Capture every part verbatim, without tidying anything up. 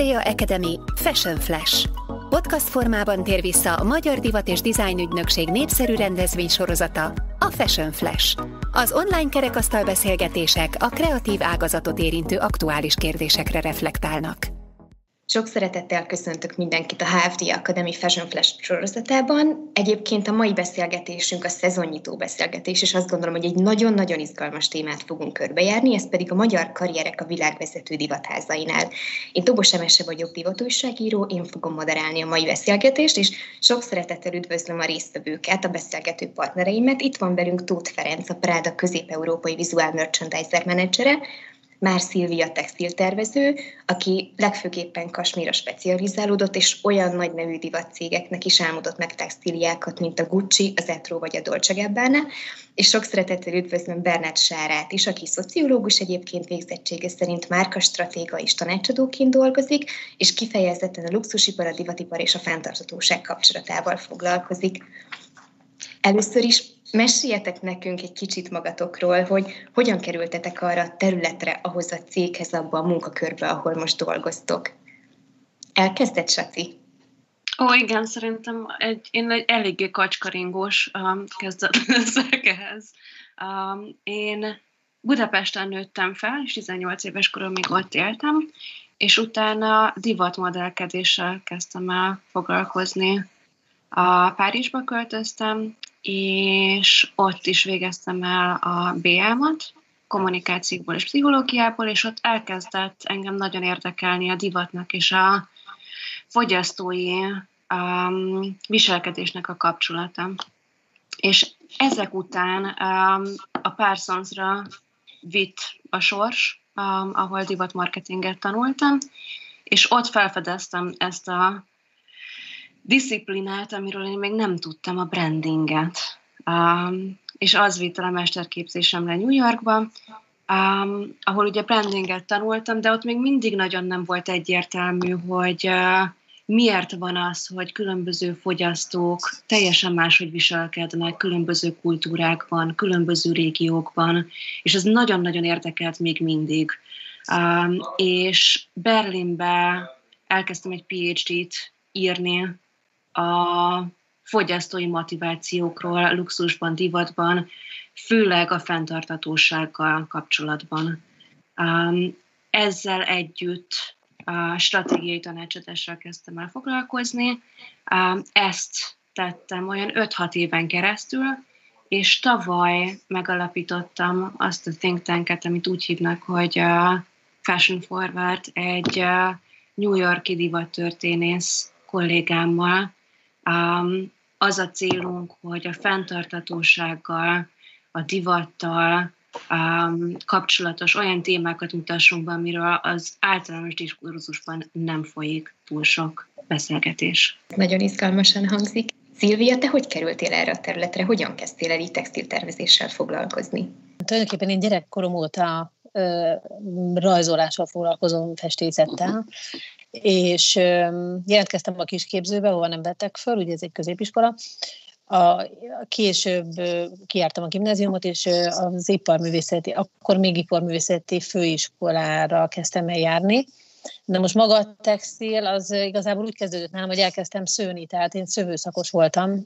Nordea Academy Fashion Flash. Podcast formában tér vissza a Magyar Divat és Design Ügynökség népszerű rendezvénysorozata, a Fashion Flash. Az online kerekasztal beszélgetések a kreatív ágazatot érintő aktuális kérdésekre reflektálnak. Sok szeretettel köszöntök mindenkit a há ef dé Academy Fashion Flash sorozatában. Egyébként a mai beszélgetésünk a szezonnyitó beszélgetés, és azt gondolom, hogy egy nagyon-nagyon izgalmas témát fogunk körbejárni, ez pedig a magyar karrierek a világvezető divatházainál. Én Dobos Emese vagyok, divatújságíró, én fogom moderálni a mai beszélgetést, és sok szeretettel üdvözlöm a résztvevőket, a beszélgető partnereimet. Itt van velünk Tóth Ferenc, a Prada közép-európai visual merchandiser menedzsere, Már Szilvia textiltervező, aki legfőképpen kasmírra specializálódott, és olyan nagy nevű divatcégeknek is álmodott meg textíliákat, mint a Gucci, az Etro vagy a Dolce Gabbana, és sok szeretettel üdvözlöm Bernát Sárát is, aki szociológus, egyébként végzettsége szerint márkastratéga és tanácsadóként dolgozik, és kifejezetten a luxusipar, a divatipar és a fenntarthatóság kapcsolatával foglalkozik. Először is meséljetek nekünk egy kicsit magatokról, hogy hogyan kerültetek arra a területre, ahhoz a céghez, abba a munkakörbe, ahol most dolgoztok. Elkezdett, Saci? Ó, igen, szerintem egy, én egy eléggé kacskaringós um, kezdetek ehhez. Um, én Budapesten nőttem fel, és tizennyolc éves koromig ott éltem, és utána divatmodellkedéssel kezdtem el foglalkozni. A Párizsba költöztem, és ott is végeztem el a bé á-mat, kommunikációból és pszichológiából, és ott elkezdett engem nagyon érdekelni a divatnak és a fogyasztói um, viselkedésnek a kapcsolata. És ezek után um, a Parsonsra vitt a sors, um, ahol divatmarketinget tanultam, és ott felfedeztem ezt a disziplinát, amiről én még nem tudtam, a brandinget. Um, és az vitt el a mesterképzésemre New Yorkba, um, ahol ugye brandinget tanultam, de ott még mindig nagyon nem volt egyértelmű, hogy uh, miért van az, hogy különböző fogyasztók teljesen máshogy viselkednek, különböző kultúrákban, különböző régiókban, és ez nagyon-nagyon érdekelt még mindig. Um, és Berlinbe elkezdtem egy pé há dét írni a fogyasztói motivációkról, luxusban, divatban, főleg a fenntarthatósággal kapcsolatban. Um, ezzel együtt a stratégiai tanácsadással kezdtem el foglalkozni. Um, ezt tettem olyan öt-hat éven keresztül, és tavaly megalapítottam azt a think tanket, amit úgy hívnak, hogy uh, Fashion Forward, egy uh, New York-i divattörténész kollégámmal. Um, az a célunk, hogy a fenntarthatósággal, a divattal um, kapcsolatos olyan témákat mutassunk be, amiről az általános diskurzusban nem folyik túl sok beszélgetés. Nagyon izgalmasan hangzik. Szilvia, te hogy kerültél erre a területre? Hogyan kezdtél el így textiltervezéssel foglalkozni? Tulajdonképpen én gyerekkorom óta ö, rajzolással foglalkozom, festészettel, és ö, jelentkeztem a kisképzőbe, ahol nem vettek föl, ugye ez egy középiskola. A, később ö, kijártam a gimnáziumot, és ö, az iparművészeti, akkor még iparművészeti főiskolára kezdtem el járni. De most maga a textil, az igazából úgy kezdődött nálam, hogy elkezdtem szőni, tehát én szövőszakos voltam,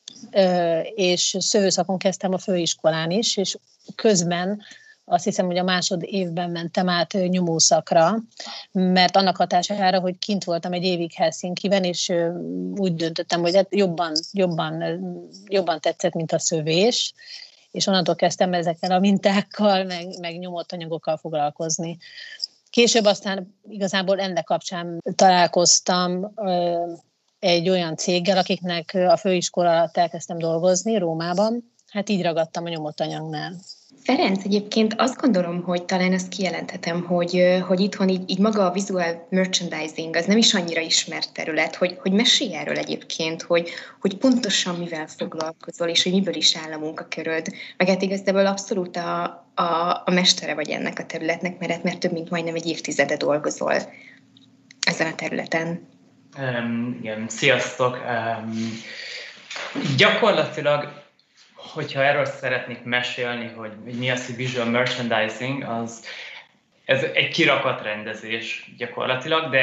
és szövőszakon kezdtem a főiskolán is, és közben azt hiszem, hogy a másod évben mentem át nyomószakra, mert annak hatására, hogy kint voltam egy évig Helsinkiben, és úgy döntöttem, hogy jobban, jobban, jobban tetszett, mint a szövés, és onnantól kezdtem ezekkel a mintákkal, meg, meg nyomott anyagokkal foglalkozni. Később aztán igazából ennek kapcsán találkoztam ö, egy olyan céggel, akiknek a főiskola alatt elkezdtem dolgozni Rómában. Hát így ragadtam a nyomott anyagnál. Ferenc, egyébként azt gondolom, hogy talán azt kijelenthetem, hogy, hogy itthon így, így maga a visual merchandising az nem is annyira ismert terület, hogy, hogy mesélj erről egyébként, hogy, hogy pontosan mivel foglalkozol, és hogy miből is áll a munkaköröd. Meg hát igazából abszolút a, a, a mestere vagy ennek a területnek, mert, mert több mint majdnem egy évtizede dolgozol ezen a területen. Um, igen, sziasztok! Um, gyakorlatilag hogyha erről szeretnék mesélni, hogy mi az, hogy visual merchandising, az ez egy kirakatrendezés gyakorlatilag, de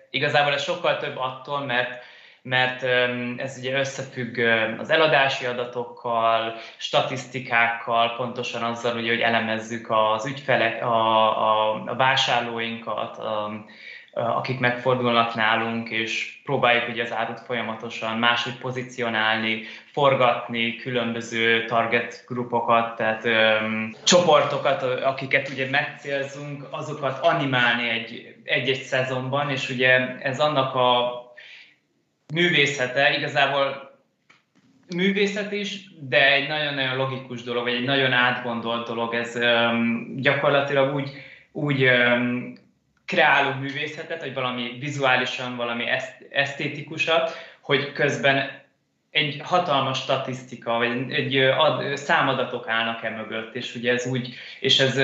igazából ez sokkal több attól, mert mert ez ugye összefügg az eladási adatokkal, statisztikákkal, pontosan azzal, ugye, hogy elemezzük az ügyfelek, a, a, a vásárlóinkat, a, akik megfordulnak nálunk, és próbáljuk ugye az árut folyamatosan máshogy pozícionálni, forgatni különböző target grupokat, tehát öm, csoportokat, akiket ugye megcélzunk, azokat animálni egy, egy-egy szezonban, és ugye ez annak a művészete, igazából művészet is, de egy nagyon-nagyon logikus dolog, vagy egy nagyon átgondolt dolog. Ez öm, gyakorlatilag úgy, úgy öm, kreálunk művészetet, vagy valami vizuálisan, valami esztétikusat, hogy közben egy hatalmas statisztika, vagy egy ad, számadatok állnak e mögött, és ugye ez úgy, és ez,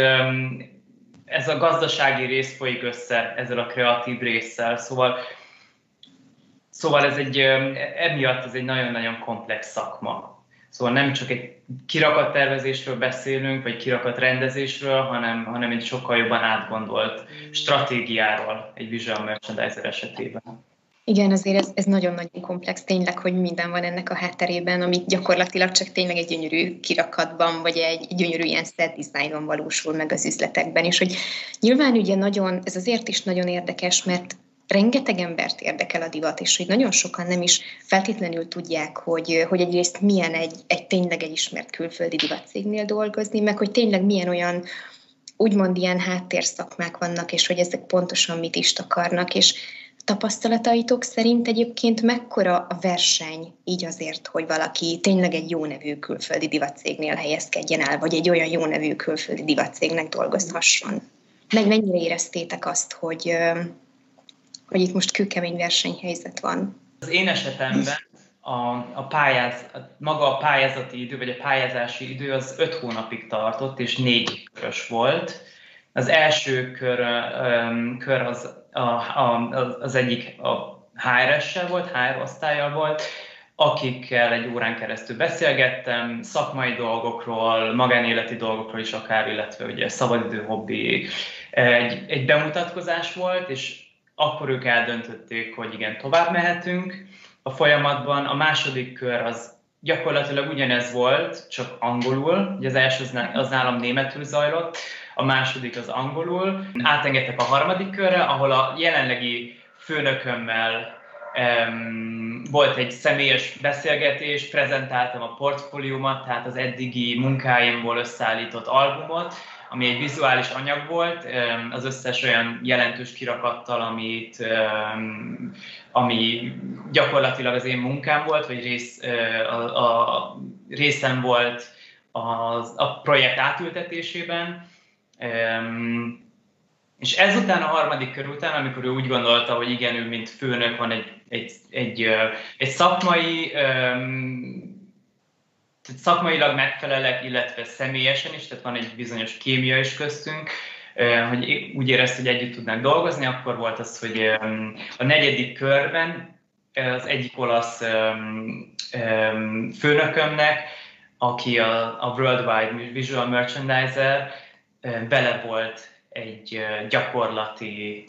ez a gazdasági rész folyik össze ezzel a kreatív résszel, szóval Szóval ez egy, emiatt ez egy nagyon-nagyon komplex szakma. Szóval nem csak egy kirakattervezésről beszélünk, vagy kirakatrendezésről, hanem, hanem egy sokkal jobban átgondolt stratégiáról egy visual merchandiser esetében. Igen, azért ez, ez nagyon-nagyon komplex tényleg, hogy minden van ennek a hátterében, ami gyakorlatilag csak tényleg egy gyönyörű kirakatban, vagy egy gyönyörű ilyen set designon valósul meg az üzletekben. És hogy nyilván ugye nagyon, ez azért is nagyon érdekes, mert rengeteg embert érdekel a divat, és hogy nagyon sokan nem is feltétlenül tudják, hogy, hogy egyrészt milyen egy, egy tényleg egy ismert külföldi divatcégnél dolgozni, meg hogy tényleg milyen olyan úgymond ilyen háttérszakmák vannak, és hogy ezek pontosan mit is takarnak, és tapasztalataitok szerint egyébként mekkora a verseny így azért, hogy valaki tényleg egy jó nevű külföldi divatcégnél helyezkedjen el, vagy egy olyan jó nevű külföldi divatcégnek dolgozhasson? Meg mennyire éreztétek azt, hogy hogy itt most kőkemény versenyhelyzet van? Az én esetemben a, a pályáz, maga a pályázati idő, vagy a pályázási idő az öt hónapig tartott, és négy körös volt. Az első kör, um, kör az, a, a, az egyik a há er es-sel volt, há er osztállyal volt, akikkel egy órán keresztül beszélgettem, szakmai dolgokról, magánéleti dolgokról is akár, illetve ugye szabadidő, hobbi. Egy, egy bemutatkozás volt, és akkor ők eldöntötték, hogy igen, tovább mehetünk a folyamatban. A második kör az gyakorlatilag ugyanez volt, csak angolul. Ugye az első az nálam németül zajlott, a második az angolul. Átengedtek a harmadik körre, ahol a jelenlegi főnökömmel um, volt egy személyes beszélgetés, prezentáltam a portfóliómat, tehát az eddigi munkáimból összeállított albumot, ami egy vizuális anyag volt, az összes olyan jelentős kirakattal, amit, ami gyakorlatilag az én munkám volt, vagy rész, a, a részem volt a, a projekt átültetésében. És ezután, a harmadik kör után, amikor ő úgy gondolta, hogy igen, ő mint főnök van egy, egy, egy, egy szakmai, tehát szakmailag megfelelek, illetve személyesen is, tehát van egy bizonyos kémia is köztünk, hogy úgy érezte, hogy együtt tudnánk dolgozni, akkor volt az, hogy a negyedik körben az egyik olasz főnökömnek, aki a, a Worldwide Visual Merchandiser, bele volt egy gyakorlati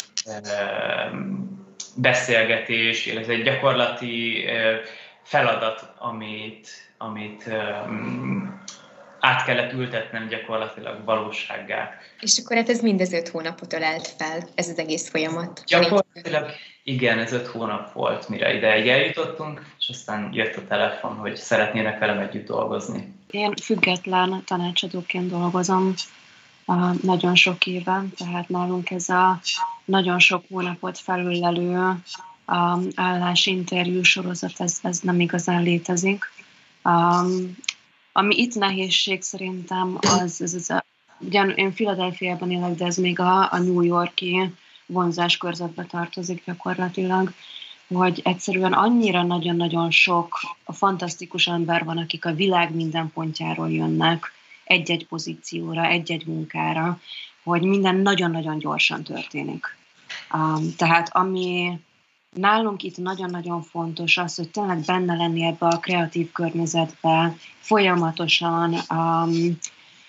beszélgetés, illetve egy gyakorlati feladat, amit, amit um, át kellett ültetnem gyakorlatilag valósággá. És akkor hát ez mindez öt hónapot ölelt fel, ez az egész folyamat? Gyakorlatilag igen, ez öt hónap volt, mire ideig eljutottunk, és aztán jött a telefon, hogy szeretnének velem együtt dolgozni. Én független tanácsadóként dolgozom uh, nagyon sok éve, tehát nálunk ez a nagyon sok hónapot felülelő a állásinterjú sorozat, ez, ez nem igazán létezik. Um, ami itt nehézség szerintem, az, az, az a, ugyan én Philadelphiában élek, de ez még a, a New York-i vonzáskörzetbe tartozik gyakorlatilag, hogy egyszerűen annyira nagyon-nagyon sok a fantasztikus ember van, akik a világ minden pontjáról jönnek egy-egy pozícióra, egy-egy munkára, hogy minden nagyon-nagyon gyorsan történik. Um, tehát ami nálunk itt nagyon-nagyon fontos az, hogy tényleg benne lenni ebbe a kreatív környezetbe, folyamatosan um,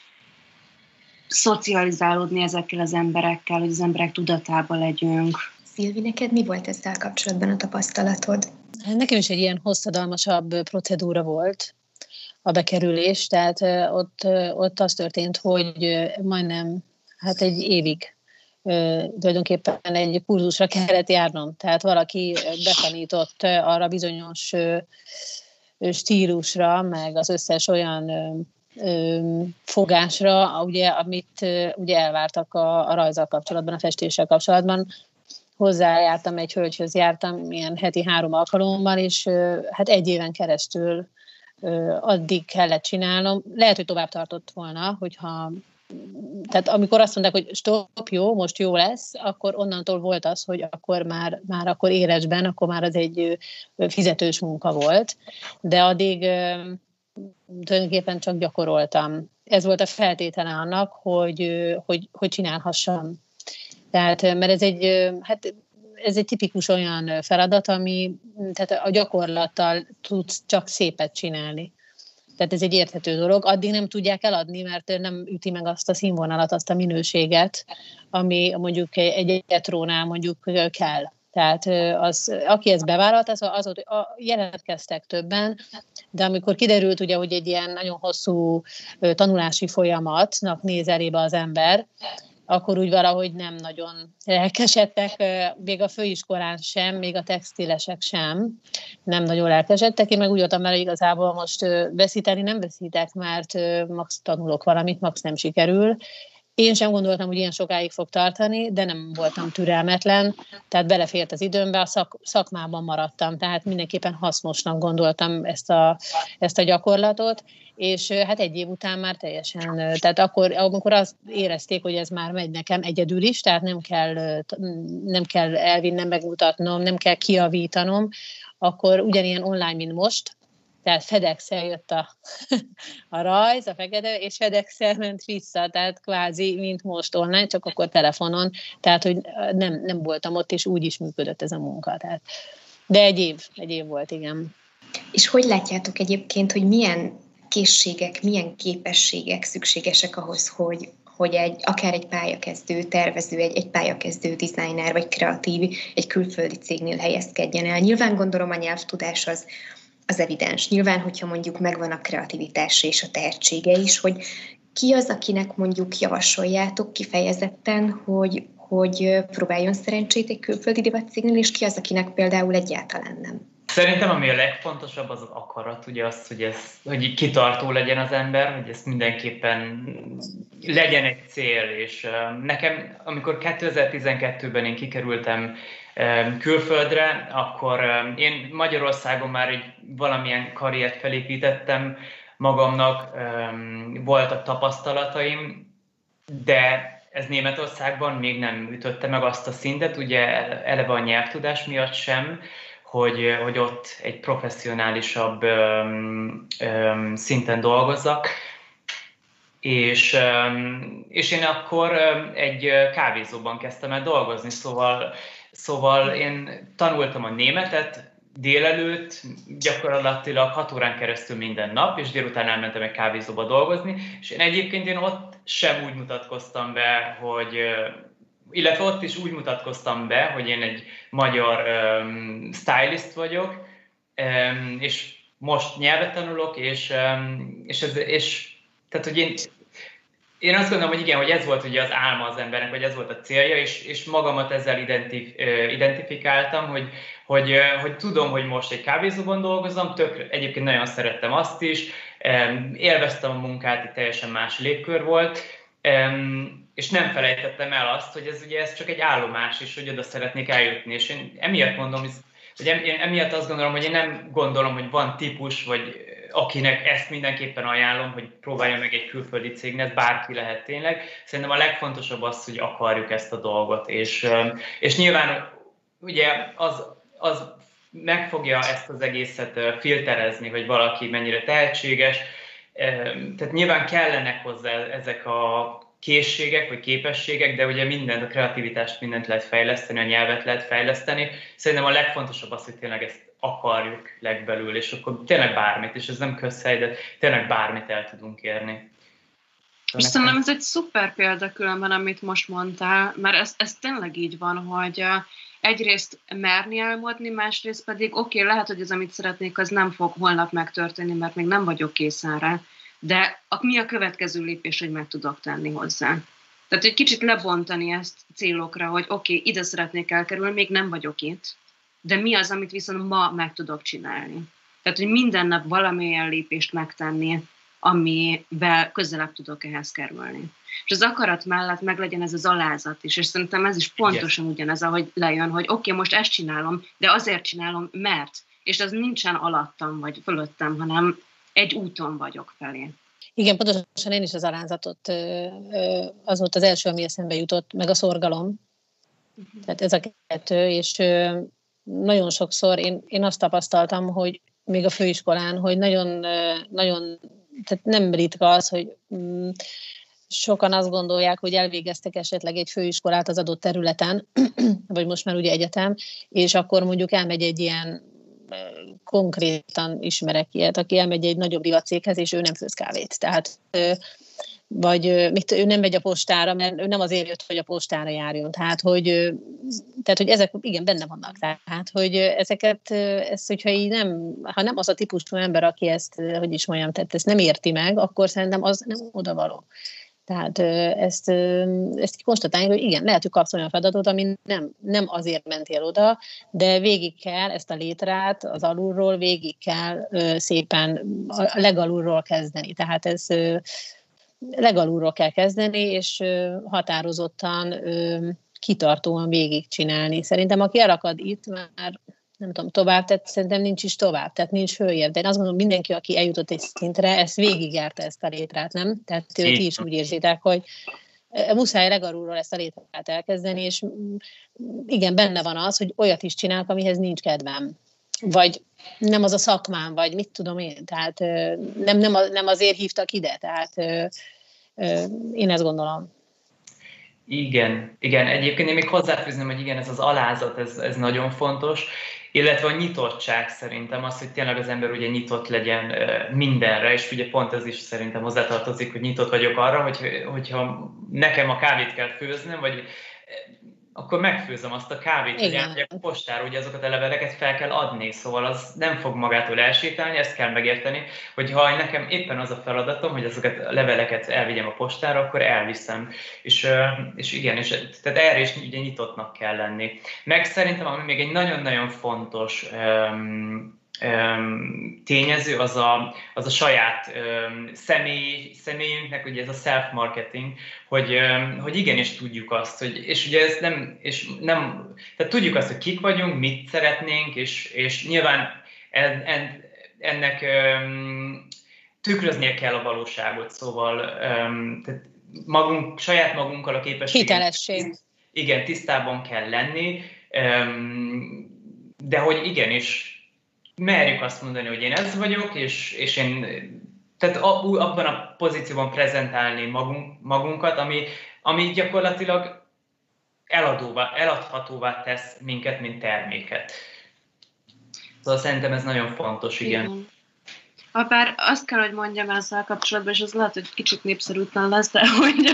szocializálódni ezekkel az emberekkel, hogy az emberek tudatában legyünk. Szilvi, neked mi volt ezzel kapcsolatban a tapasztalatod? Nekem is egy ilyen hosszadalmasabb procedúra volt a bekerülés, tehát ott, ott az történt, hogy majdnem hát egy évig tulajdonképpen egy kurzusra kellett járnom. Tehát valaki betanított arra bizonyos stílusra, meg az összes olyan fogásra, ugye, amit ugye elvártak a, a rajzzal kapcsolatban, a festéssel kapcsolatban. Hozzájártam, egy hölgyhöz jártam ilyen heti három alkalommal, és hát egy éven keresztül addig kellett csinálnom. Lehet, hogy tovább tartott volna, hogyha tehát amikor azt mondták, hogy stop, jó, most jó lesz, akkor onnantól volt az, hogy akkor már, már akkor éresben, akkor már az egy fizetős munka volt, de addig tulajdonképpen csak gyakoroltam. Ez volt a feltétele annak, hogy, hogy, hogy csinálhassam. Tehát, mert ez egy, hát ez egy tipikus olyan feladat, ami tehát a gyakorlattal tudsz csak szépet csinálni. Tehát ez egy érthető dolog. Addig nem tudják eladni, mert nem üti meg azt a színvonalat, azt a minőséget, ami mondjuk egy etrónál mondjuk kell. Tehát az, aki ezt bevállalt, az, az, az jelentkeztek többen, de amikor kiderült, ugye, hogy egy ilyen nagyon hosszú tanulási folyamatnak néz elébe az ember, akkor úgy valahogy nem nagyon lelkesedtek, még a főiskolán sem, még a textilesek sem nem nagyon lelkesedtek. Én meg úgy voltam, mert igazából most veszíteni nem veszítek, mert max tanulok valamit, max nem sikerül. Én sem gondoltam, hogy ilyen sokáig fog tartani, de nem voltam türelmetlen, tehát belefért az időmbe, a szak, szakmában maradtam, tehát mindenképpen hasznosnak gondoltam ezt a, ezt a gyakorlatot, és hát egy év után már teljesen, tehát akkor, amikor azt érezték, hogy ez már megy nekem egyedül is, tehát nem kell, nem kell elvinnem, megmutatnom, nem kell kijavítanom, akkor ugyanilyen online, mint most, tehát FedEx-el jött a, a rajz, a fekete, és FedEx-el ment vissza, tehát kvázi, mint most online, csak akkor telefonon, tehát, hogy nem, nem voltam ott, és úgy is működött ez a munka. Tehát. De egy év, egy év volt, igen. És hogy látjátok egyébként, hogy milyen készségek, milyen képességek szükségesek ahhoz, hogy, hogy egy, akár egy pályakezdő tervező, egy, egy pályakezdő designer, vagy kreatív egy külföldi cégnél helyezkedjen el? Nyilván gondolom a nyelvtudás az, az evidens. Nyilván, hogyha mondjuk megvan a kreativitás és a tehetsége is, hogy ki az, akinek mondjuk javasoljátok kifejezetten, hogy, hogy próbáljon szerencsét egy külföldi divatcégnél, és ki az, akinek például egyáltalán nem? Szerintem ami a legfontosabb az az akarat, ugye az, hogy, ez, hogy kitartó legyen az ember, hogy ez mindenképpen legyen egy cél, és nekem, amikor kétezer-tizenkettőben én kikerültem külföldre, akkor én Magyarországon már egy valamilyen karriert felépítettem magamnak, voltak tapasztalataim, de ez Németországban még nem ütötte meg azt a szintet, ugye eleve a nyelvtudás miatt sem, hogy, hogy ott egy professzionálisabb öm, öm, szinten dolgozzak. És, öm, és én akkor öm, egy kávézóban kezdtem el dolgozni, szóval, szóval én tanultam a németet délelőtt, gyakorlatilag hat órán keresztül minden nap, és délután elmentem egy kávézóba dolgozni, és én egyébként én ott sem úgy mutatkoztam be, hogy illetve ott is úgy mutatkoztam be, hogy én egy magyar um, stylist vagyok, um, és most nyelvet tanulok, és, um, és, ez, és tehát, hogy én, én azt gondolom, hogy igen, hogy ez volt ugye az álma az embernek, vagy ez volt a célja, és, és magamat ezzel identif, uh, identifikáltam, hogy, hogy, uh, hogy tudom, hogy most egy kávézóban dolgozom, tök, egyébként nagyon szerettem azt is, um, élveztem a munkát, egy teljesen más légkör volt, um, és nem felejtettem el azt, hogy ez ugye ez csak egy állomás is, hogy oda szeretnék eljutni. És én emiatt mondom, hogy én emiatt azt gondolom, hogy én nem gondolom, hogy van típus, vagy akinek ezt mindenképpen ajánlom, hogy próbálja meg egy külföldi cégnél, ez bárki lehet tényleg. Szerintem a legfontosabb az, hogy akarjuk ezt a dolgot. És, és nyilván ugye az, az meg fogja ezt az egészet filterezni, hogy valaki mennyire tehetséges. Tehát nyilván kellenek hozzá ezek a készségek vagy képességek, de ugye mindent, a kreativitást mindent lehet fejleszteni, a nyelvet lehet fejleszteni. Szerintem a legfontosabb az, hogy tényleg ezt akarjuk legbelül, és akkor tényleg bármit, és ez nem közhely, de tényleg bármit el tudunk érni. És szerintem ez egy szuper példa különben, amit most mondtál, mert ez, ez tényleg így van, hogy egyrészt merni álmodni, másrészt pedig oké, okay, lehet, hogy az, amit szeretnék, az nem fog holnap megtörténni, mert még nem vagyok készen rá, de mi a következő lépés, hogy meg tudok tenni hozzá? Tehát egy kicsit lebontani ezt célokra, hogy oké, okay, ide szeretnék elkerülni, még nem vagyok itt, de mi az, amit viszont ma meg tudok csinálni? Tehát, hogy minden nap valamilyen lépést megtenni, amivel közelebb tudok ehhez kerülni. És az akarat mellett meglegyen ez az alázat is, és szerintem ez is pontosan yes. ugyanez, ahogy lejön, hogy oké, okay, most ezt csinálom, de azért csinálom, mert, és ez nincsen alattam vagy fölöttem, hanem egy úton vagyok felé. Igen, pontosan én is az alázatot, az volt az első, ami eszembe jutott, meg a szorgalom. Uh-huh. Tehát ez a kettő, és nagyon sokszor én, én azt tapasztaltam, hogy még a főiskolán, hogy nagyon, nagyon tehát nem ritka az, hogy mm, sokan azt gondolják, hogy elvégeztek esetleg egy főiskolát az adott területen, vagy most már ugye egyetem, és akkor mondjuk elmegy egy ilyen, konkrétan ismerek ilyet, aki elmegy egy nagyobb divatcéghez, és ő nem főz kávét. Tehát, vagy mit, ő nem megy a postára, mert ő nem azért jött, hogy a postára járjon. Tehát, hogy, tehát, hogy ezek igen benne vannak. Tehát, hogy ezeket, ezt, hogyha így nem, ha nem az a típusú ember, aki ezt, hogy is mondjam, tehát ezt nem érti meg, akkor szerintem az nem odavaló. Tehát ezt, ezt konstatálni, hogy igen, lehet, hogy kapsz olyan feladatot, ami nem, nem azért mentél oda, de végig kell ezt a létrát az alulról, végig kell szépen a legalulról kezdeni. Tehát ez legalulról kell kezdeni, és határozottan, kitartóan végigcsinálni. Szerintem aki elakad itt, már nem tudom, tovább, tehát szerintem nincs is tovább, tehát nincs följebb. De én azt gondolom, mindenki, aki eljutott egy szintre, ezt végigjárta ezt a létrát, nem? Tehát ti is úgy érzitek, hogy muszáj legalulról ezt a létrát elkezdeni, és igen, benne van az, hogy olyat is csinálok, amihez nincs kedvem. Vagy nem az a szakmám, vagy mit tudom én, tehát nem, nem, nem azért hívtak ide, tehát én ezt gondolom. Igen, igen. Egyébként én még hozzáfűzném, hogy igen, ez az alázat, ez, ez nagyon fontos, illetve a nyitottság szerintem az, hogy tényleg az ember ugye nyitott legyen mindenre, és ugye pont ez is szerintem hozzátartozik, hogy nyitott vagyok arra, hogy, hogyha nekem a kávét kell főznöm, vagy akkor megfőzöm azt a kávét, hogy elmegyek a postára, ugye azokat a leveleket fel kell adni, szóval az nem fog magától elsétálni, ezt kell megérteni, hogy ha nekem éppen az a feladatom, hogy azokat a leveleket elvigyem a postára, akkor elviszem. És, és igen, és, tehát erre is ugye nyitottnak kell lenni. Meg szerintem, ami még egy nagyon-nagyon fontos um, Um, tényező, az a, az a saját um, személy, személyünknek, ugye ez a self-marketing, hogy, um, hogy igenis tudjuk azt, hogy, és ugye ez nem, és nem, tehát tudjuk azt, hogy kik vagyunk, mit szeretnénk, és, és nyilván en, en, ennek um, tükröznie kell a valóságot, szóval um, tehát magunk, saját magunkkal a képességet. Hitelesség. Igen, tisztában kell lenni, um, de hogy igenis merjük azt mondani, hogy én ez vagyok, és, és én tehát abban a pozícióban prezentálni magunk, magunkat, ami, ami gyakorlatilag eladóvá, eladhatóvá tesz minket, mint terméket. Szóval szerintem ez nagyon fontos, igen. igen. Habár azt kell, hogy mondjam ezzel kapcsolatban, és az lehet, hogy kicsit népszerűtlen lesz, de hogy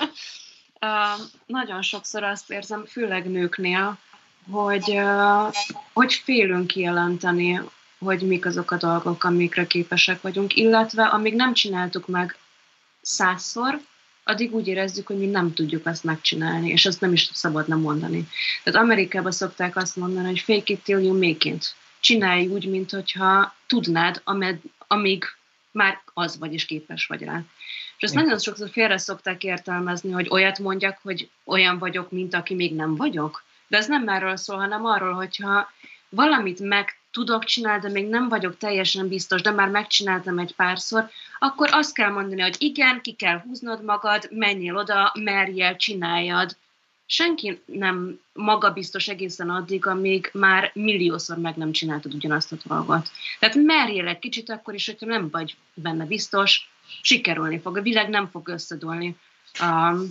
uh, nagyon sokszor azt érzem, főleg nőknél, hogy, uh, hogy félünk kijelenteni, hogy mik azok a dolgok, amikre képesek vagyunk, illetve amíg nem csináltuk meg százszor, addig úgy érezzük, hogy mi nem tudjuk azt megcsinálni, és azt nem is szabadna mondani. Tehát Amerikában szokták azt mondani, hogy fake it till you make it. Csinálj úgy, mintha tudnád, amed, amíg már az vagy, és képes vagy rá. És ezt nagyon sokszor félre szokták értelmezni, hogy olyat mondjak, hogy olyan vagyok, mint aki még nem vagyok. De ez nem erről szól, hanem arról, hogyha valamit meg tudok csinálni, de még nem vagyok teljesen biztos, de már megcsináltam egy párszor, akkor azt kell mondani, hogy igen, ki kell húznod magad, menjél oda, merjél, csináljad. Senki nem magabiztos egészen addig, amíg már milliószor meg nem csináltad ugyanazt a dolgot. Tehát merjél egy kicsit akkor is, hogyha nem vagy benne biztos, sikerülni fog. A világ nem fog összedőlni. Um,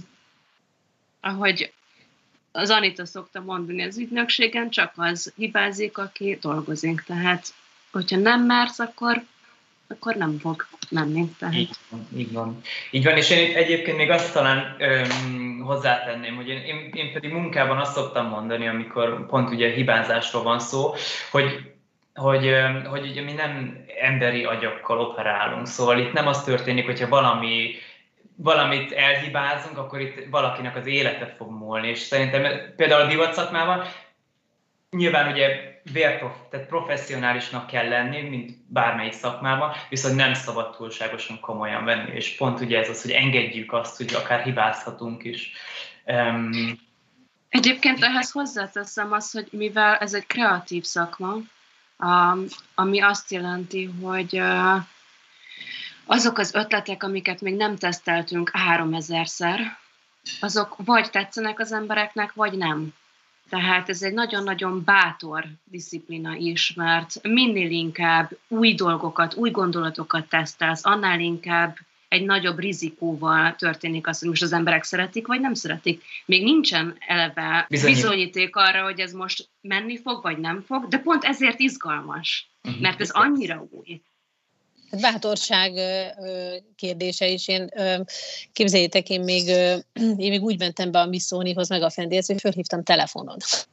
ahogy az Anita szokta mondani az ügynökségen, csak az hibázik, aki dolgozik. Tehát, hogyha nem mersz, akkor akkor nem fog menni. Tehát. Így van, így van. Így van, és én egyébként még azt talán öm, hozzátenném, hogy én, én, én pedig munkában azt szoktam mondani, amikor pont ugye hibázásról van szó, hogy hogy, hogy ugye mi nem emberi agyakkal operálunk, szóval itt nem az történik, hogyha valami, valamit elhibázunk, akkor itt valakinek az élete fog múlni, és szerintem például a divatszakmában nyilván ugye vérprof, tehát professzionálisnak kell lenni, mint bármelyik szakmában, viszont nem szabad túlságosan komolyan venni, és pont ugye ez az, hogy engedjük azt, hogy akár hibázhatunk is. Um, Egyébként ehhez hozzáteszem azt, hogy mivel ez egy kreatív szakma, Um, ami azt jelenti, hogy uh, azok az ötletek, amiket még nem teszteltünk háromezerszer, azok vagy tetszenek az embereknek, vagy nem. Tehát ez egy nagyon-nagyon bátor disziplina is, mert minél inkább új dolgokat, új gondolatokat tesztelsz, annál inkább egy nagyobb rizikóval történik az, hogy most az emberek szeretik, vagy nem szeretik. Még nincsen eleve Bizony. bizonyíték arra, hogy ez most menni fog, vagy nem fog, de pont ezért izgalmas, mert ez annyira új. Bátorság kérdése is. Én, képzeljétek, én még, én még úgy mentem be a Miss Sonyhoz, meg a Fendihez, hogy fölhívtam telefonon.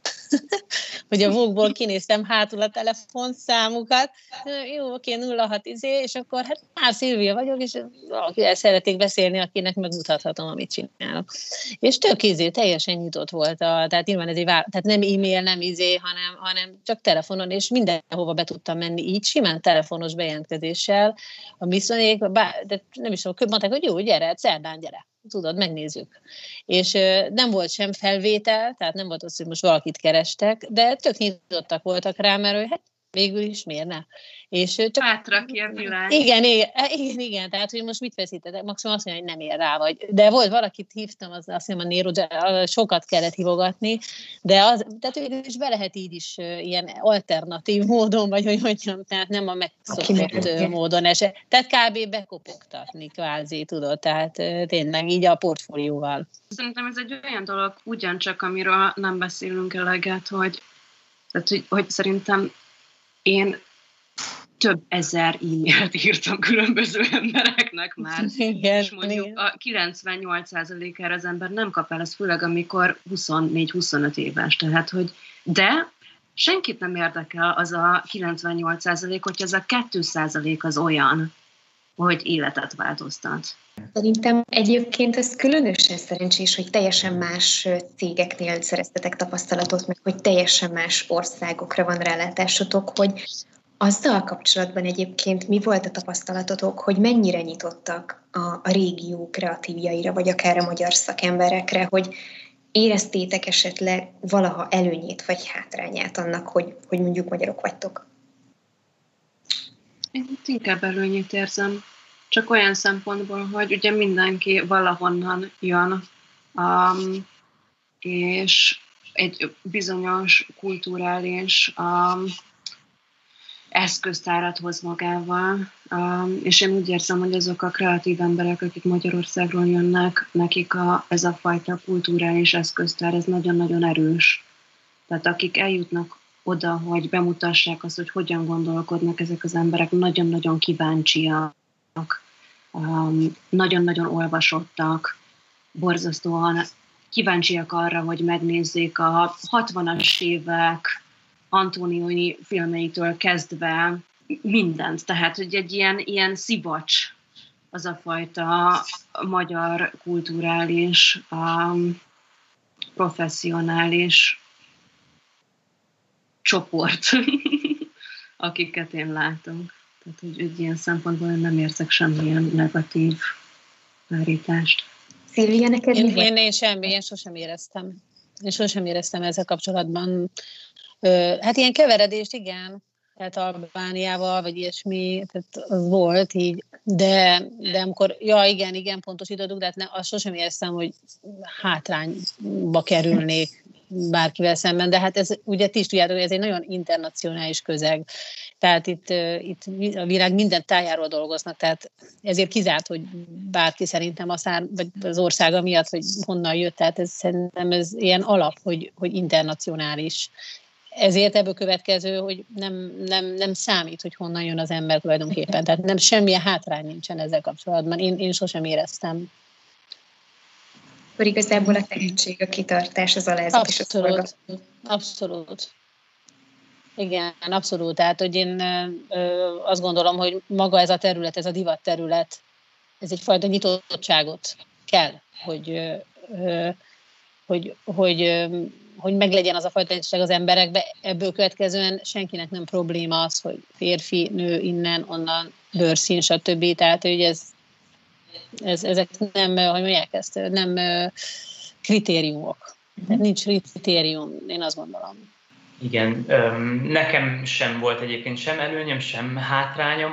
Hogy a Vogue-ból kinéztem hátul a telefonszámukat, jó, oké, nulla hat izé, és akkor hát már Szilvia vagyok, és valakivel szeretnék beszélni, akinek megmutathatom, amit csinálok. És tök izé, teljesen nyitott volt, a, tehát nyilván ez egy vár, tehát nem e-mail, nem izé, hanem, hanem csak telefonon, és mindenhova be tudtam menni így, simán telefonos bejelentkezéssel. A Miss Sonyék, de nem is tudom, mondták, hogy jó, gyere, szerdán gyere. Tudod, megnézzük. És uh, nem volt sem felvétel, tehát nem volt az, hogy most valakit kerestek, de tök nyitottak voltak rá, mert hogy hát végül is miért ne? És csak... Átrakja a világ. Igen, igen, igen, igen, tehát hogy most mit veszítetek? Maximum azt mondja, hogy nem ér rá vagy. De volt valakit hívtam, az, azt hiszem a Nero, sokat kellett hívogatni, de az, tehát végül is be lehet így is uh, ilyen alternatív módon, vagy hogy mondjam, tehát nem a megszokott módon eset. Tehát kb. Bekopogtatni kvázi, tudod, tehát uh, tényleg így a portfólióval. Szerintem ez egy olyan dolog ugyancsak, amiről nem beszélünk eleget, hogy, tehát, hogy, hogy szerintem én több ezer e-mailt írtam különböző embereknek már, igen, és mondjuk igen. A kilencvennyolc százalékára az ember nem kap el, ez főleg amikor huszonnégy-huszonöt éves, tehát hogy de senkit nem érdekel az a kilencvennyolc százalék, hogy az a két százalék az olyan, hogy életet változtat. Szerintem egyébként ez különösen szerencsés, hogy teljesen más cégeknél szereztetek tapasztalatot, meg hogy teljesen más országokra van rálátásotok, hogy azzal kapcsolatban egyébként mi volt a tapasztalatotok, hogy mennyire nyitottak a, a régió kreatívjaira, vagy akár a magyar szakemberekre, hogy éreztétek esetleg valaha előnyét vagy hátrányát annak, hogy, hogy mondjuk magyarok vagytok? Én inkább előnyét érzem. Csak olyan szempontból, hogy ugye mindenki valahonnan jön, um, és egy bizonyos kulturális um, eszköztárat hoz magával, um, és én úgy érzem, hogy azok a kreatív emberek, akik Magyarországról jönnek, nekik a, ez a fajta kulturális eszköztár, ez nagyon-nagyon erős. Tehát akik eljutnak oda, hogy bemutassák azt, hogy hogyan gondolkodnak ezek az emberek, nagyon-nagyon kíváncsiak, Um, nagyon-nagyon olvasottak, borzasztóan kíváncsiak arra, hogy megnézzék a hatvanas évek Antonioni filmeitől kezdve mindent. Tehát, hogy egy ilyen, ilyen szivacs az a fajta magyar kulturális, um, professzionális csoport, akiket én látok. Tehát, hogy egy ilyen szempontból nem érzek semmilyen negatív állítást. Szilvia, neked én, én, én semmi, én sosem éreztem. Én sosem éreztem ezzel kapcsolatban. Hát ilyen keveredést, igen, tehát Albániával, vagy ilyesmi, tehát az volt így, de, de amikor, ja igen, igen, pontosítottuk, de hát ne, azt sosem éreztem, hogy hátrányba kerülnék bárkivel szemben, de hát ez ugye ti is tudjátok, hogy ez egy nagyon internacionális közeg. Tehát itt, itt a világ minden tájáról dolgoznak, tehát ezért kizárt, hogy bárki szerintem a szár, vagy az országa miatt, hogy honnan jött, tehát ez, szerintem ez ilyen alap, hogy, hogy internacionális. ezért ebből következő, hogy nem, nem, nem számít, hogy honnan jön az ember tulajdonképpen. Tehát nem semmilyen hátrány nincsen ezzel kapcsolatban. Én, én sosem éreztem. Akkor igazából a tehetség, a kitartás, az alázat és a szolgálat. Abszolút. Igen, abszolút. Tehát, hogy én ö, azt gondolom, hogy maga ez a terület, ez a divat terület, ez egyfajta nyitottságot kell, hogy, ö, hogy, hogy, ö, hogy meglegyen az a fajta nyitottság az emberekbe. Ebből következően senkinek nem probléma az, hogy férfi, nő, innen, onnan, bőrszín, stb. Tehát, hogy ez, ez, ezek nem, hogy mondják ezt, nem kritériumok. Tehát nincs kritérium, én azt gondolom. Igen, nekem sem volt egyébként sem előnyöm, sem hátrányom.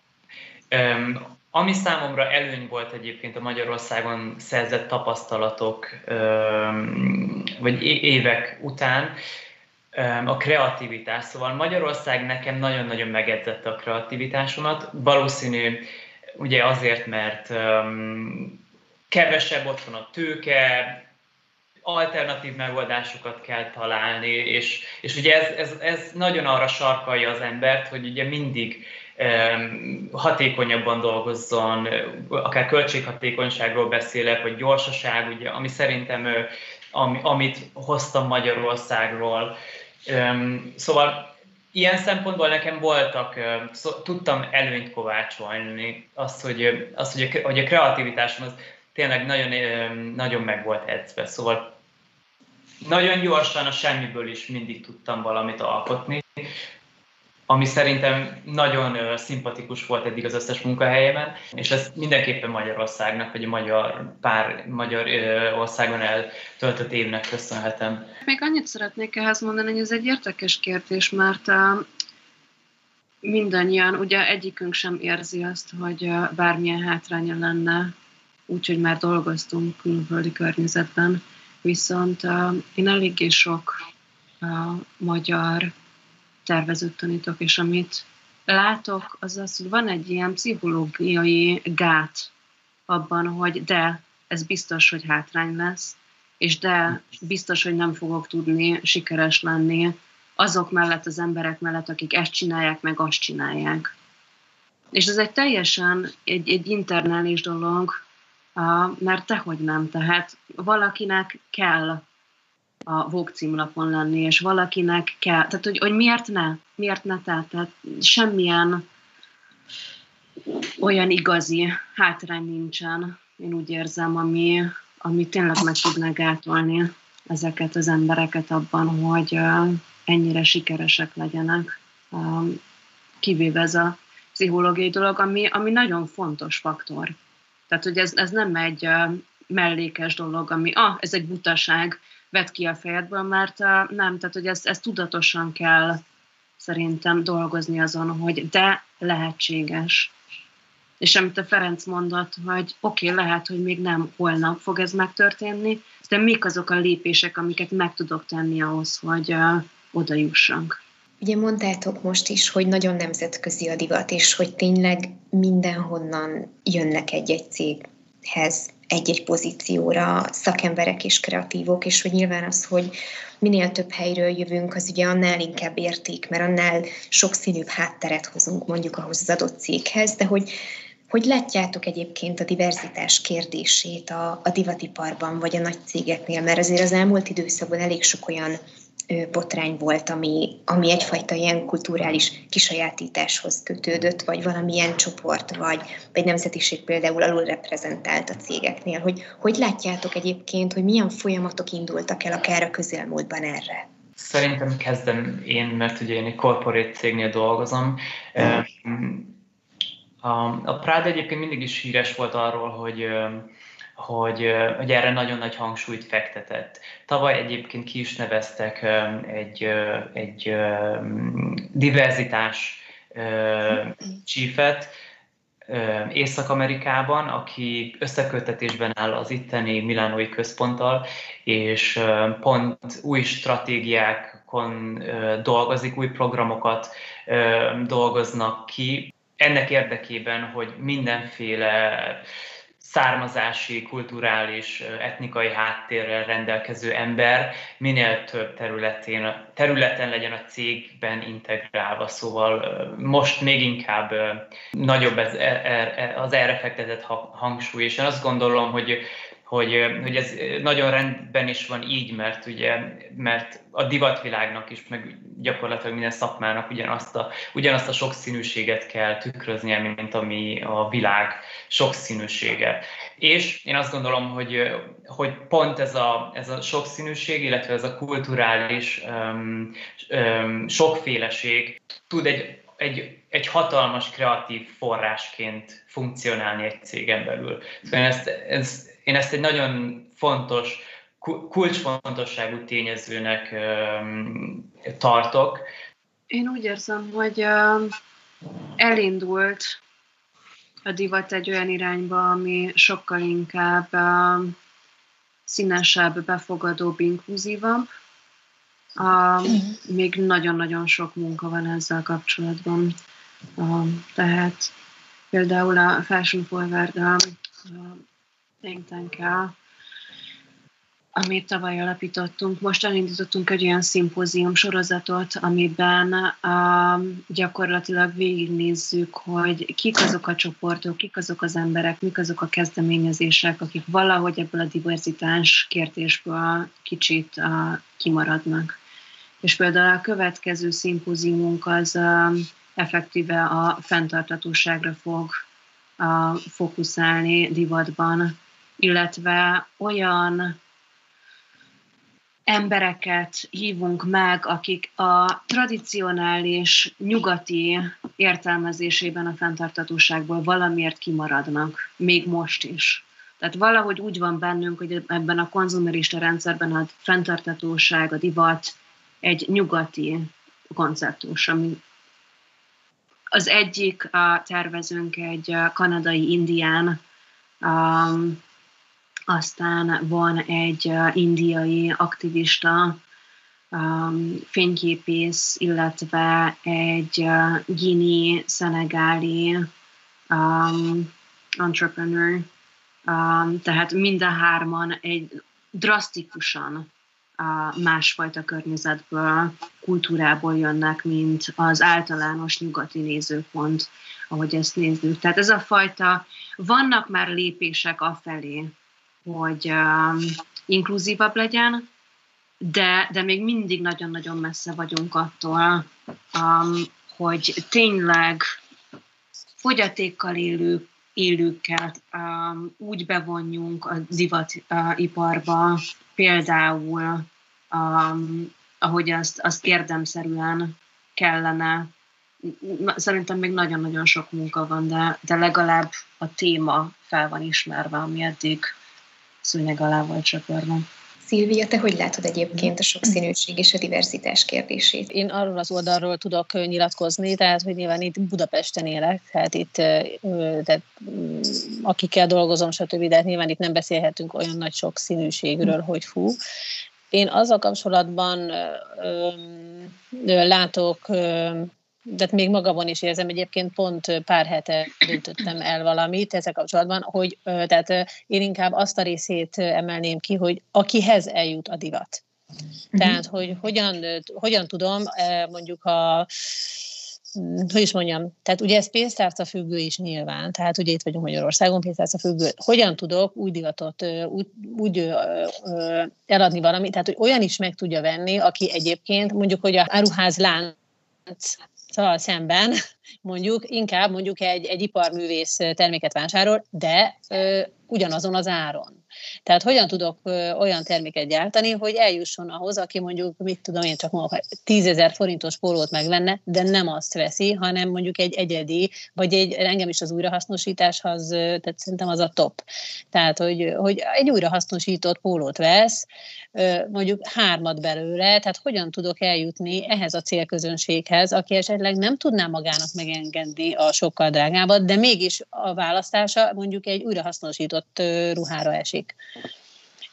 Ami számomra előny volt egyébként a Magyarországon szerzett tapasztalatok, vagy évek után, a kreativitás. Szóval Magyarország nekem nagyon-nagyon megedzette a kreativitásomat. Valószínű, ugye azért, mert kevesebb ott van a tőke, alternatív megoldásokat kell találni, és, és ugye ez, ez, ez nagyon arra sarkalja az embert, hogy ugye mindig um, hatékonyabban dolgozzon, akár költséghatékonyságról beszélek, vagy gyorsaság, ugye, ami szerintem, ami, amit hoztam Magyarországról. Um, szóval ilyen szempontból nekem voltak, szó, tudtam előnyt kovácsolni, azt, hogy, azt, hogy, a, hogy a kreativitásom az tényleg nagyon, nagyon meg volt edzve, szóval nagyon gyorsan a semmiből is mindig tudtam valamit alkotni, ami szerintem nagyon szimpatikus volt eddig az összes munkahelyemen, és ez mindenképpen Magyarországnak, vagy a magyar, pár magyar országon eltöltött évnek köszönhetem. Még annyit szeretnék ehhez mondani, hogy ez egy érdekes kérdés, mert mindannyian, ugye egyikünk sem érzi azt, hogy bármilyen hátránya lenne, úgyhogy már dolgoztunk külföldi környezetben, viszont uh, én eléggé sok uh, magyar tervezőt tanítok, és amit látok, az az, hogy van egy ilyen pszichológiai gát abban, hogy de, ez biztos, hogy hátrány lesz, és de, biztos, hogy nem fogok tudni sikeres lenni azok mellett, az emberek mellett, akik ezt csinálják, meg azt csinálják. És ez egy teljesen egy, egy internális dolog, Uh, mert tehogy nem, tehát valakinek kell a Vogue címlapon lenni, és valakinek kell, tehát hogy, hogy miért ne, miért ne te, tehát semmilyen olyan igazi hátrány nincsen, én úgy érzem, ami, ami tényleg meg tudná gátolni ezeket az embereket abban, hogy uh, ennyire sikeresek legyenek, uh, kivéve ez a pszichológiai dolog, ami, ami nagyon fontos faktor. Tehát, hogy ez, ez nem egy uh, mellékes dolog, ami, ah, ez egy butaság, vedd ki a fejedből, mert uh, nem, tehát, hogy ezt, ezt tudatosan kell szerintem dolgozni azon, hogy de lehetséges. És amit a Ferenc mondott, hogy oké, okay, lehet, hogy még nem holnap fog ez megtörténni, de mik azok a lépések, amiket meg tudok tenni ahhoz, hogy uh, oda jussak. Ugye mondtátok most is, hogy nagyon nemzetközi a divat, és hogy tényleg mindenhonnan jönnek egy-egy céghez, egy-egy pozícióra szakemberek és kreatívok, és hogy nyilván az, hogy minél több helyről jövünk, az ugye annál inkább érték, mert annál sokszínűbb hátteret hozunk mondjuk ahhoz az adott céghez, de hogy, hogy látjátok egyébként a diverzitás kérdését a, a divatiparban, vagy a nagy cégeknél, mert azért az elmúlt időszakban elég sok olyan botrány volt, ami, ami egyfajta ilyen kulturális kisajátításhoz kötődött, vagy valamilyen csoport, vagy egy nemzetiség például alulreprezentált a cégeknél. Hogy, hogy látjátok egyébként, hogy milyen folyamatok indultak el akár a közelmúltban erre? Szerintem kezdem én, mert ugye én egy corporate cégnél dolgozom. Hmm. A, a Prada egyébként mindig is híres volt arról, hogy Hogy, hogy erre nagyon nagy hangsúlyt fektetett. Tavaly egyébként ki is neveztek egy, egy diverzitás chiefet Észak-Amerikában, aki összeköttetésben áll az itteni milánói központtal, és pont új stratégiákon dolgozik, új programokat dolgoznak ki, ennek érdekében, hogy mindenféle származási, kulturális, etnikai háttérrel rendelkező ember minél több területén, területen legyen a cégben integrálva. Szóval most még inkább nagyobb ez, az erre fektetett hangsúly, és én azt gondolom, hogy Hogy, hogy ez nagyon rendben is van így, mert, ugye, mert a divatvilágnak is, meg gyakorlatilag minden szakmának ugyanazt a, ugyanazt a sokszínűséget kell tükröznie, mint ami a világ sokszínűsége. És én azt gondolom, hogy, hogy pont ez a, ez a sokszínűség, illetve ez a kulturális um, um, sokféleség tud egy, egy, egy hatalmas kreatív forrásként funkcionálni egy cégen belül. Szóval ezt, ez, Én ezt egy nagyon fontos, kulcsfontosságú tényezőnek um, tartok. Én úgy érzem, hogy uh, elindult a divat egy olyan irányba, ami sokkal inkább uh, színesebb, befogadóbb, inkluzívabb. Uh, még nagyon-nagyon sok munka van ezzel kapcsolatban. Uh, tehát például a Fashion Forward uh, think tank-el, amit tavaly alapítottunk. Most elindítottunk egy olyan szimpózium sorozatot, amiben uh, gyakorlatilag végignézzük, hogy kik azok a csoportok, kik azok az emberek, mik azok a kezdeményezések, akik valahogy ebből a diverzitás kérdésből kicsit uh, kimaradnak. És például a következő szimpóziumunk az uh, effektíve a fenntarthatóságra fog uh, fókuszálni divatban, illetve olyan embereket hívunk meg, akik a tradicionális nyugati értelmezésében a fenntarthatóságból valamiért kimaradnak, még most is. Tehát valahogy úgy van bennünk, hogy ebben a konzumerista rendszerben a fenntarthatóság, a divat egy nyugati konceptus, ami az egyik a tervezünk egy kanadai indián, um, aztán van egy uh, indiai aktivista, um, fényképész, illetve egy uh, guinea, szenegáli um, entrepreneur. Um, tehát mind a hárman egy drasztikusan uh, másfajta környezetből, kultúrából jönnek, mint az általános nyugati nézőpont, ahogy ezt nézzük. Tehát ez a fajta, vannak már lépések afelé, hogy um, inkluzívabb legyen, de, de még mindig nagyon-nagyon messze vagyunk attól, um, hogy tényleg fogyatékkal élő, élőket um, úgy bevonjunk a divatiparba, uh, például, um, ahogy azt, azt érdemszerűen kellene. Szerintem még nagyon-nagyon sok munka van, de, de legalább a téma fel van ismerve, ami eddig szőnyeg alá volt söpörve. Szilvia, te hogy látod egyébként a sokszínűség és a diverzitás kérdését? Én arról az oldalról tudok nyilatkozni, tehát, hogy nyilván itt Budapesten élek, tehát itt, tehát, akikkel dolgozom, stb., de hát nyilván itt nem beszélhetünk olyan nagy sokszínűségről, hogy fú. Én azzal kapcsolatban ö, ö, látok, ö, de még magamon is érzem, egyébként pont pár hete döntöttem el valamit ezzel kapcsolatban, hogy tehát én inkább azt a részét emelném ki, hogy akihez eljut a divat. Tehát, hogy hogyan, hogyan tudom mondjuk a hogy is mondjam, tehát ugye ez pénztárca függő is nyilván, tehát ugye itt vagyunk Magyarországon, pénztárca függő. Hogyan tudok új divatot úgy, úgy ö, ö, eladni valamit, tehát hogy olyan is meg tudja venni, aki egyébként mondjuk, hogy a áruházlánc szóval szemben mondjuk inkább mondjuk egy, egy iparművész terméket vásárol, de ö, ugyanazon az áron. Tehát hogyan tudok ö, olyan terméket gyártani, hogy eljusson ahhoz, aki mondjuk, mit tudom én csak mondok, tízezer forintos pólót megvenne, de nem azt veszi, hanem mondjuk egy egyedi, vagy egy, engem is az újrahasznosításhoz, tehát szerintem az a top. Tehát, hogy, hogy egy újrahasznosított pólót vesz, mondjuk hármat belőle, tehát hogyan tudok eljutni ehhez a célközönséghez, aki esetleg nem tudná magának megengedni a sokkal drágábbat, de mégis a választása mondjuk egy újrahasznosított ruhára esik.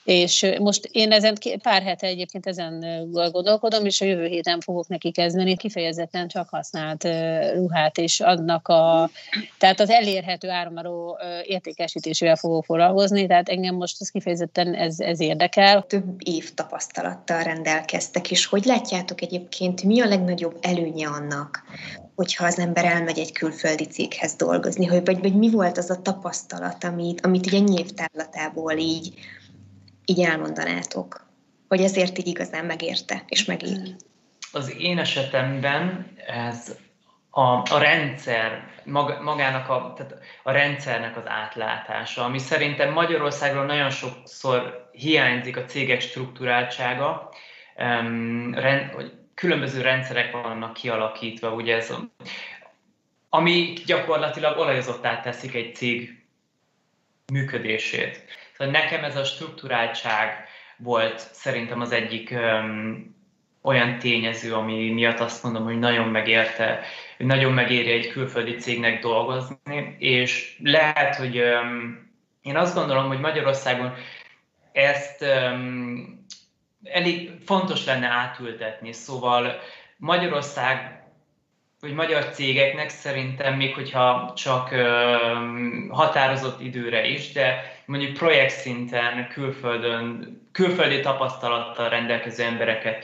És most én ezen pár hete egyébként ezen gondolkodom, és a jövő héten fogok neki kezdeni kifejezetten csak használt ruhát, és adnak a, tehát az elérhető áramaró értékesítésével fogok foglalkozni, tehát engem most ez kifejezetten ez, ez érdekel. Több év tapasztalattal rendelkeztek, és hogy látjátok egyébként, mi a legnagyobb előnye annak, hogyha az ember elmegy egy külföldi céghez dolgozni, hogy, vagy, vagy mi volt az a tapasztalat, amit, amit így ennyi év távlatából így, így elmondanátok, hogy ezért így igazán megérte és megéri? Az én esetemben ez a, a rendszer, mag, magának a, tehát a rendszernek az átlátása, ami szerintem Magyarországról nagyon sokszor hiányzik, a cégek strukturáltsága, um, rend, hogy különböző rendszerek vannak kialakítva, ugye ez, ami gyakorlatilag olajozottá teszik egy cég működését. Szóval nekem ez a strukturáltság volt szerintem az egyik um, olyan tényező, ami miatt azt mondom, hogy nagyon megérte, hogy nagyon megéri egy külföldi cégnek dolgozni, és lehet, hogy um, én azt gondolom, hogy Magyarországon ezt um, elég fontos lenne átültetni, szóval Magyarország, vagy magyar cégeknek szerintem még hogyha csak um, határozott időre is, de mondjuk projekt szinten külföldön, külföldi tapasztalattal rendelkező embereket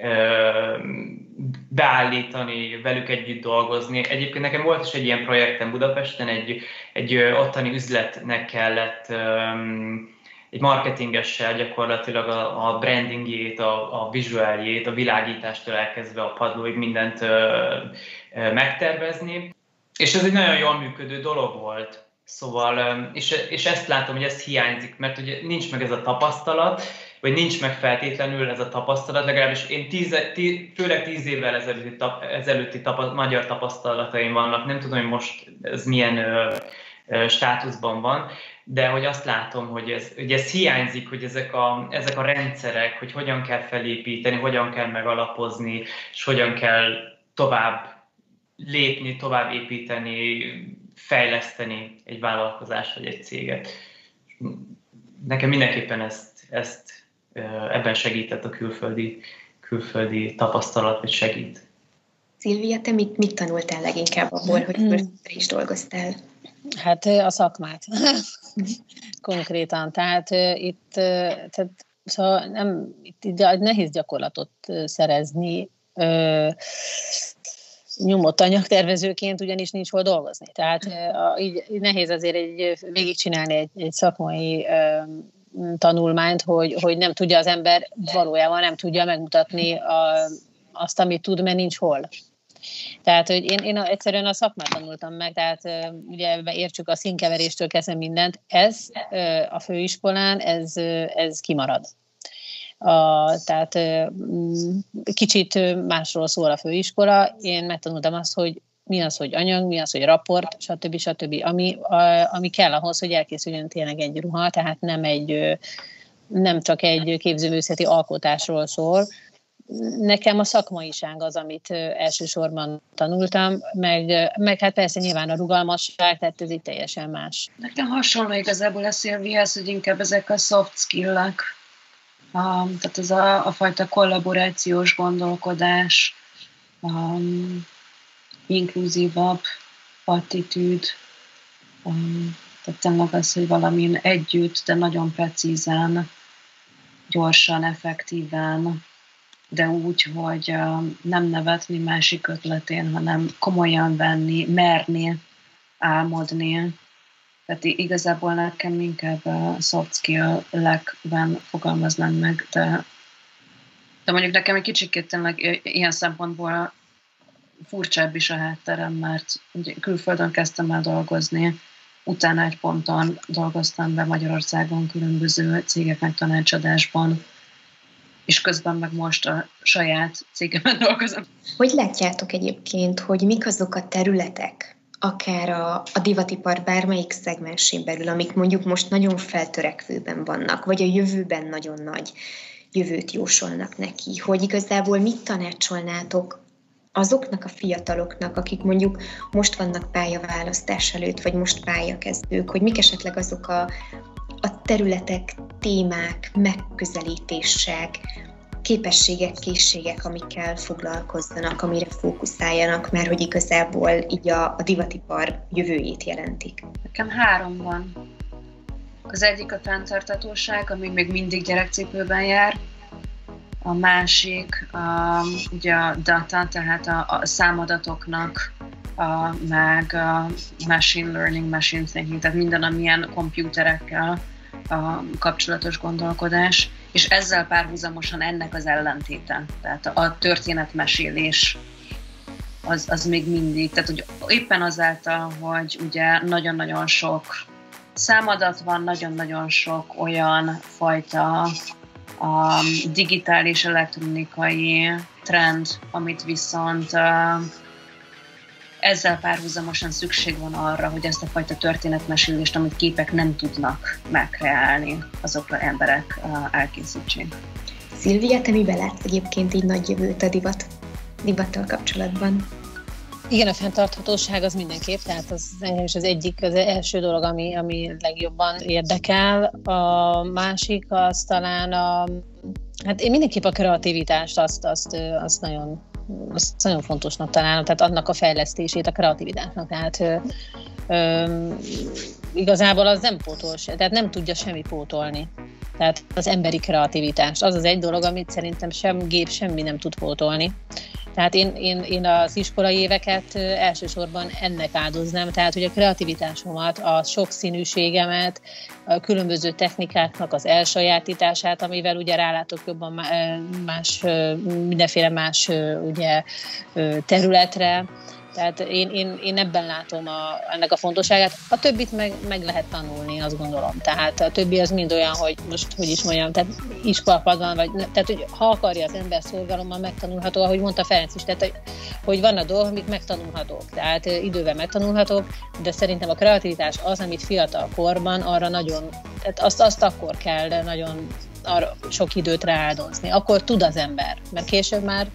beállítani, velük együtt dolgozni. Egyébként nekem volt is egy ilyen projektem Budapesten, egy, egy ottani üzletnek kellett egy marketingessel gyakorlatilag a, a brandingjét, a, a vizuáljét, a világítástól elkezdve a padlóig mindent megtervezni. És ez egy nagyon jól működő dolog volt. Szóval, és, és ezt látom, hogy ez hiányzik, mert ugye nincs meg ez a tapasztalat, vagy nincs meg feltétlenül ez a tapasztalat, legalábbis én tíz, tíz, főleg tíz évvel ezelőtti, tap, ezelőtti tapa, magyar tapasztalataim vannak, nem tudom, hogy most ez milyen ö, ö, státuszban van, de hogy azt látom, hogy ez, hogy ez hiányzik, hogy ezek a, ezek a rendszerek, hogy hogyan kell felépíteni, hogyan kell megalapozni, és hogyan kell tovább lépni, tovább építeni, fejleszteni egy vállalkozást vagy egy céget. Nekem mindenképpen ezt, ezt ebben segített a külföldi, külföldi tapasztalat, vagy segít. Szilvia, te mit, mit tanultál leginkább abból, hogy külföldre is dolgoztál? Hát a szakmát. Konkrétan. Tehát itt tehát, szóval nem, itt nehéz gyakorlatot szerezni nyomott anyagtervezőként, ugyanis nincs hol dolgozni. Tehát így, így nehéz azért egy, végigcsinálni egy, egy szakmai tanulmányt, hogy, hogy nem tudja az ember, valójában nem tudja megmutatni a, azt, amit tud, mert nincs hol. Tehát, hogy én, én egyszerűen a szakmát tanultam meg, tehát ugye értsük a színkeveréstől kezdve mindent, ez a főiskolán, ez, ez kimarad. A, tehát kicsit másról szól a főiskola, én megtanultam azt, hogy mi az, hogy anyag, mi az, hogy raport, stb. stb. Ami, a, ami kell ahhoz, hogy elkészüljön tényleg egy ruha, tehát nem, egy, nem csak egy képzőművészeti alkotásról szól. Nekem a szakmaiság az, amit elsősorban tanultam, meg, meg hát persze nyilván a rugalmasság, tehát ez itt teljesen más. Nekem hasonló igazából a Szilvihez, hogy inkább ezek a soft skill-ek, a, tehát ez a, a fajta kollaborációs gondolkodás, um, inkluzívabb attitűd, um, tehát tényleg az, hogy valamin együtt, de nagyon precízen, gyorsan, effektíven, de úgy, hogy um, nem nevetni másik ötletén, hanem komolyan venni, merni, álmodni. Tehát igazából nekem inkább a soft skill-ekben fogalmaznám meg, de, de mondjuk nekem egy kicsikét tényleg ilyen szempontból furcsább is a hátterem, mert külföldön kezdtem el dolgozni, utána egy ponton dolgoztam be Magyarországon különböző cégeknek tanácsadásban, és közben meg most a saját cégemen dolgozom. Hogy látjátok egyébként, hogy mik azok a területek, akár a, a divatipar bármelyik szegmensén belül, amik mondjuk most nagyon feltörekvőben vannak, vagy a jövőben nagyon nagy jövőt jósolnak neki, hogy igazából mit tanácsolnátok azoknak a fiataloknak, akik mondjuk most vannak pályaválasztás előtt, vagy most pályakezdők, hogy mik esetleg azok a, a területek, témák, megközelítések, képességek, készségek, amikkel foglalkozzanak, amire fókuszáljanak, mert hogy igazából így a, a divatipar jövőjét jelentik? Nekem három van. Az egyik a fenntarthatóság, ami még mindig gyerekcipőben jár. A másik a, ugye a data, tehát a, a számadatoknak, a, meg a machine learning, machine thinking, tehát minden, amilyen komputerekkel a kapcsolatos gondolkodás, és ezzel párhuzamosan ennek az ellentéte, tehát a történetmesélés az, az még mindig, tehát hogy éppen azáltal, hogy ugye nagyon-nagyon sok számadat van, nagyon-nagyon sok olyan fajta a digitális elektronikai trend, amit viszont ezzel párhuzamosan szükség van arra, hogy ezt a fajta történetmesélést, amit képek nem tudnak megkreálni, azokra emberek elkészítsék. Szilvia, te miben látsz egyébként így nagy jövőt a divat, divattal kapcsolatban? Igen, a fenntarthatóság az mindenképp, tehát az engem is az egyik, az első dolog, ami, ami legjobban érdekel. A másik az talán a, hát én mindenképp a kreativitást, azt, azt, azt nagyon azt nagyon fontosnak találom, tehát annak a fejlesztését, a kreativitásnak, tehát ö, ö, igazából az nem pótol se, tehát nem tudja semmi pótolni. Tehát az emberi kreativitás, az az egy dolog, amit szerintem sem gép, semmi nem tud pótolni. Tehát én, én, én az iskolai éveket elsősorban ennek áldoznám, tehát hogy a kreativitásomat, a sokszínűségemet, a különböző technikáknak az elsajátítását, amivel ugye rálátok jobban más, mindenféle más ugye, területre. Tehát én, én, én ebben látom a, ennek a fontosságát. A többit meg, meg lehet tanulni, azt gondolom. Tehát a többi az mind olyan, hogy most, hogy is mondjam, tehát iskolapadban, vagy, tehát hogy ha akarja az ember szorgalommal megtanulható, ahogy mondta Ferenc is, tehát hogy, hogy vannak dolgok, amik megtanulhatók, tehát idővel megtanulhatók, de szerintem a kreativitás az, amit fiatal korban arra nagyon, tehát azt, azt akkor kell nagyon arra sok időt rááldozni. Akkor tud az ember, mert később már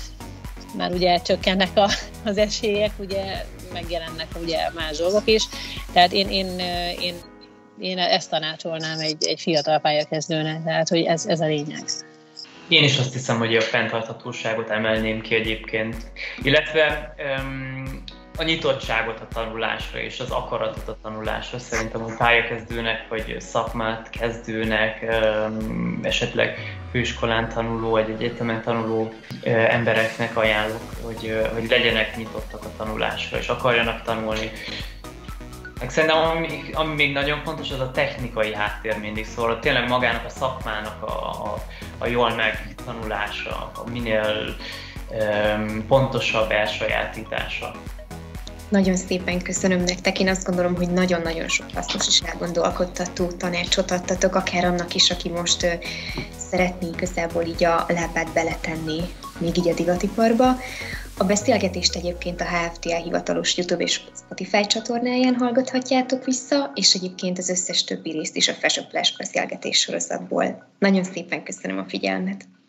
már ugye csökkennek a, az esélyek, ugye megjelennek ugye más dolgok is. Tehát én, én, én, én ezt tanácsolnám egy, egy fiatal pályakezdőnek, tehát hogy ez, ez a lényeg. Én is azt hiszem, hogy a fenntarthatóságot emelném ki egyébként, illetve um, a nyitottságot a tanulásra és az akaratot a tanulásra szerintem a pályakezdőnek, vagy szakmát kezdőnek, esetleg főiskolán tanuló, vagy egyetemen tanuló embereknek ajánlok, hogy, hogy legyenek nyitottak a tanulásra, és akarjanak tanulni. Szerintem ami, ami még nagyon fontos, az a technikai háttér mindig, szóval tényleg magának a szakmának a, a, a jól megtanulása, a minél um, pontosabb elsajátítása. Nagyon szépen köszönöm nektek. Én azt gondolom, hogy nagyon-nagyon sok hasznos és elgondolkodtató tanácsot adtatok, akár annak is, aki most uh, szeretné igazából így a lábát beletenni még így a divatiparba. A beszélgetést egyébként a há ef té á hivatalos YouTube és Spotify csatornáján hallgathatjátok vissza, és egyébként az összes többi részt is a Fashion Flash beszélgetés sorozatból. Nagyon szépen köszönöm a figyelmet!